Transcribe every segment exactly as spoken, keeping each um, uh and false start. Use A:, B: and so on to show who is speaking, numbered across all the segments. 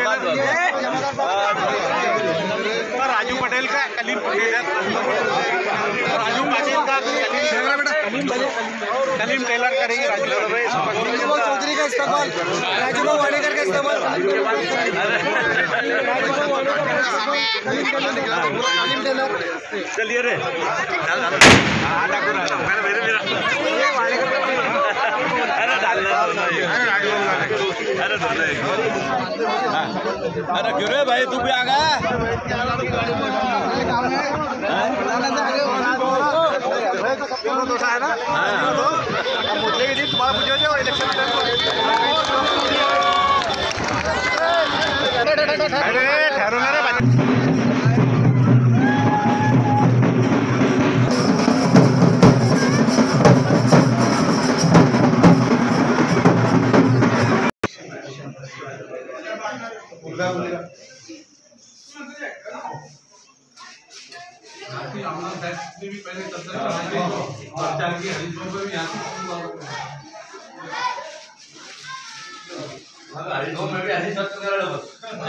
A: राजू पटेल का कलीम टेलर, राजू पाटिल का कलीम टेलर करेंगे। राजू चौधरी का इस्तेमाल, राजू वाडेकर का इस्तेमाल, कलीम टेलर। चलिए रे अरे क्यों रे भाई, तू भी आ गया? ठहरो ना रे। भी पहले प्रचार की हरिद्वार में भी हरिद्वार में भी हरी सत्य कर रहा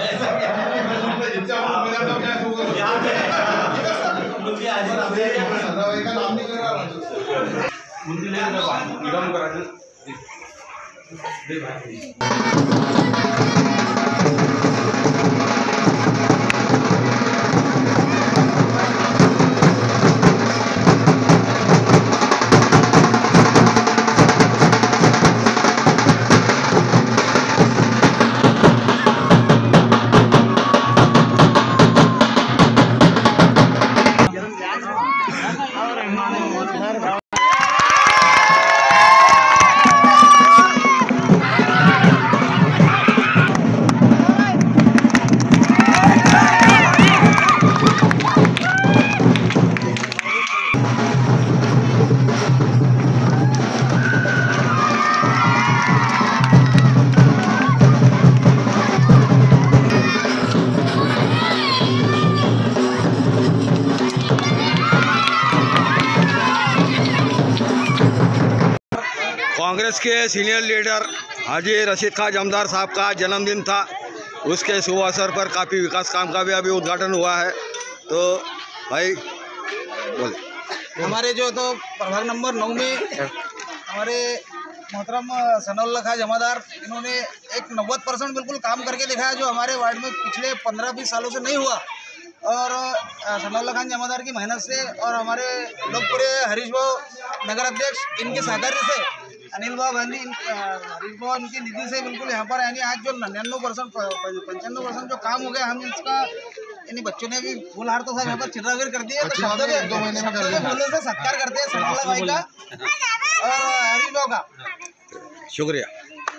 A: कांग्रेस के सीनियर लीडर हाजी रशीद खां जमदार साहब का जन्मदिन था। उसके शुभ अवसर पर काफ़ी विकास काम का भी अभी उद्घाटन हुआ है। तो भाई बोले।
B: हमारे जो तो प्रभाग नंबर नौ में हमारे मोहतरम सनाउल्ला खां जमादार, इन्होंने एक नब्बे परसेंट बिल्कुल काम करके दिखाया जो हमारे वार्ड में पिछले पंद्रह बीस सालों से नहीं हुआ। और सनाउल्ला खां जमादार की मेहनत से और हमारे लोकप्रिय हरीश भाव नगर अध्यक्ष, इनके सहकार्य से, अनिल भाव गांधी, हरीश भाव इनकी निधि से बिल्कुल यहाँ पर यानी आज जो निन्यानवे परसेंट पंचानवे परसेंट जो काम हो गया, हम इसका यानी बच्चों ने भी फूल हार तो सब यहाँ पर चिरागिर कर दिए। तो शब्दों के दो महीने में फूलों से सत्कार करते हैं सनाउल्ला भाई का और हरीश भाव का।
A: शुक्रिया।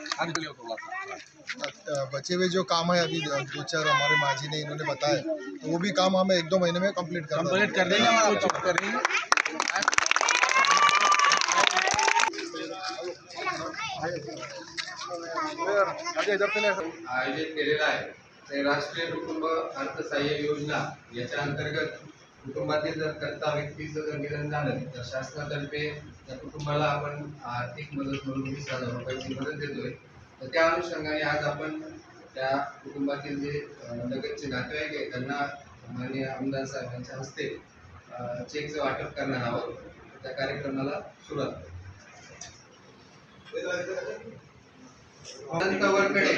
C: बचे हुए जो काम है अभी दो चार हमारे माजी ने इन्होंने बताया, तो वो भी काम हमें एक दो महीने में कंप्लीट कर
B: कंप्लीट कर देंगे।
D: आयोजित केलेला आहे राष्ट्रीय कुटुंब अर्थसहाय्य योजना, याच्या अंतर्गत कुटुंबातील जर कर्ता व्यक्तीचं जर निधन झालं तर शासनातर्फे त्या कुटुंबाला आपण आर्थिक मदत म्हणून वीस हजार रुपयाची मदत देतोय। तर त्या अनुषंगाने आज आपण त्या कुटुंबातील जे लगतचे नातेवाईक आहेत त्यांना माननीय आमदार साहेब यांच्या हस्ते चेकचं वाटप करणार आहोत। त्या कार्यक्रमाला सुरुवात अनंत वरकडे,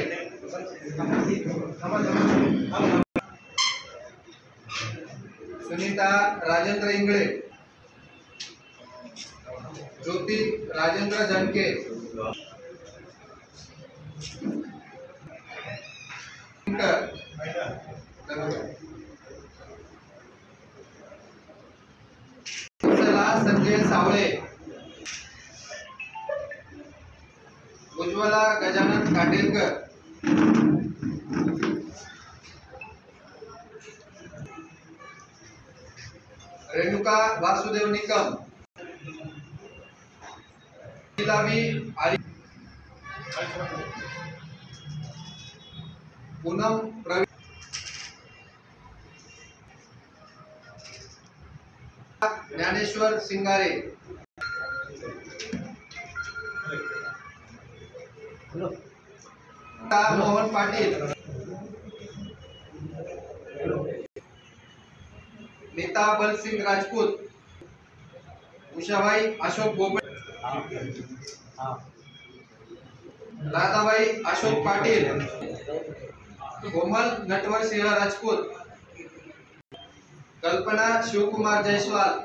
D: सुनीता राजेंद्र इंगळे, ज्योति राजेंद्र जनके, संजय सावळे, उज्ज्वला गजानन काटेलकर, रेणुका वासुदेव निकम, पूनम प्रवीण, ज्ञानेश्वर सिंगारे, मोहन पाटिल, नीता बलसिंग राजपूत, उषाबाई अशोक गोपे, राधाबाई अशोक पाटील, कोमल नटवर सिंह राजपूत, कल्पना शिवकुमार जायसवाल,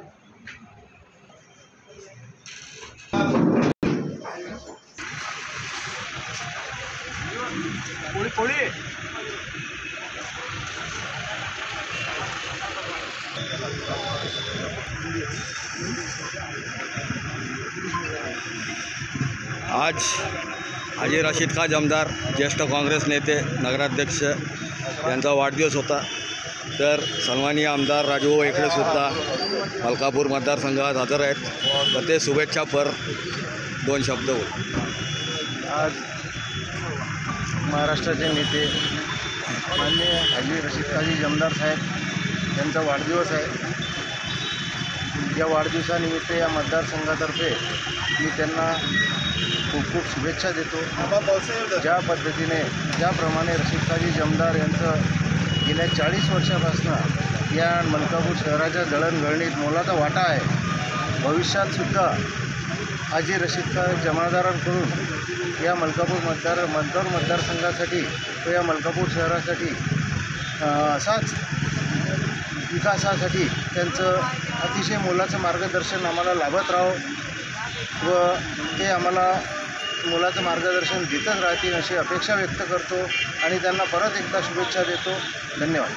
A: आज हाजी रशीद खान जमदार ज्येष्ठ काँग्रेस नेते नगराध्यक्ष यांचा वाढदिवस होता, तर सन्माननीय आमदार राजूभाऊ इकडेसुद्धा मलकापूर मतदारसंघात हजर आहेत, तर ते शुभेच्छापर दोन शब्द बोल.
E: आज महाराष्ट्राचे नेते माननीय हाजी रशीद खाजी जमदार साहेब यांचा वाढदिवस आहे. या वाढदिवसानिमित्त या मतदारसंघातर्फे मी त्यांना खूप खूप शुभेच्छा देतो. ज्या पद्धतीने ज्याप्रमाणे रशीद खाजी जमदार यांचं गेल्या चाळीस वर्षापासून या मलकापूर शहराच्या जळणघळणीत मोलाचा वाटा आहे. भविष्यातसुद्धा हाजी रशीद खान जमादारांकडून या मलकापूर मतदार मतदार मतदारसंघासाठी व या मलकापूर शहरासाठी असाच विकासासाठी त्यांचं अतिशय मोलाचं मार्गदर्शन आम्हाला लाभत राहो व ते आम्हाला मोलाचं मार्गदर्शन देतच राहतील अशी अपेक्षा व्यक्त करतो आणि त्यांना परत एकदा शुभेच्छा देतो. धन्यवाद.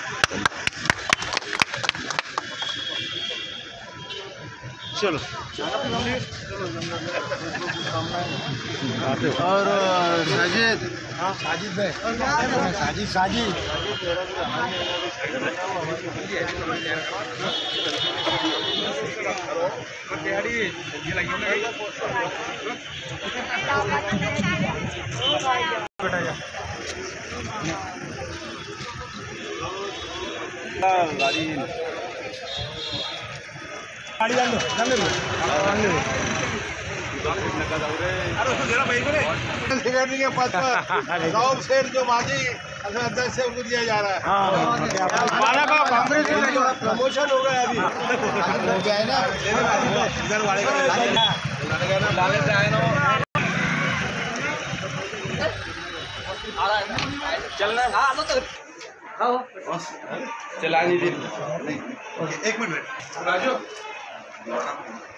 E: चलो और साजिद हाँ साजिद भाई साजिद साजिद गाड़ी गाड़ी जान दो जान दो जान दो अरे उसको देना भाई को रे सेक्रेटरी के पद पर गांव शेर जो माजी अध्यक्ष से उनको दिया जा रहा है. हां बाला का कांग्रेस में प्रमोशन हो गया अभी हो गया है ना इधर वाले का डाले जाए ना आ रहा है चलना हां लो तो हां चलानी दिन नहीं एक मिनट राजू